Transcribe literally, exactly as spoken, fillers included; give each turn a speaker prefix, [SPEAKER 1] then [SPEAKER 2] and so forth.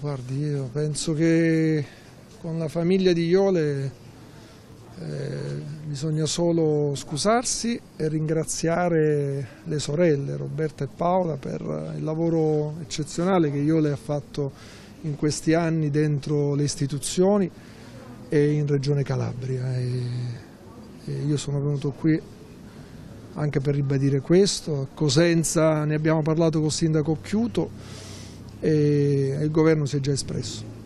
[SPEAKER 1] guardi, io penso che con la famiglia di Jole eh, bisogna solo scusarsi e ringraziare le sorelle Roberta e Paola per il lavoro eccezionale che Jole ha fatto in questi anni dentro le istituzioni e in Regione Calabria. E, e io sono venuto qui anche per ribadire questo. A Cosenza ne abbiamo parlato col sindaco Occhiuto e il governo si è già espresso.